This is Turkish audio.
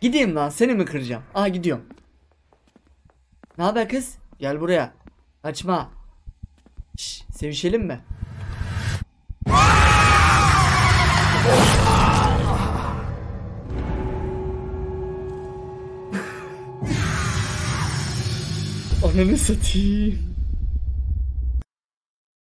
Gideyim lan, seni mi kıracağım? Aa, gidiyorum. Ne haber kız? Gel buraya. Kaçma. Şş, sevişelim mi? Ananı satayım.